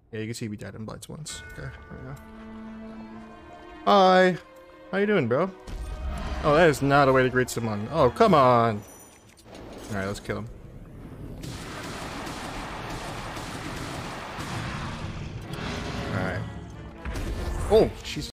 Yeah, you can see we died in Bloods once. Okay, there we go. Hi. How you doing, bro? Oh, that is not a way to greet someone. Oh, come on. Alright, let's kill him. Alright. Oh, jeez.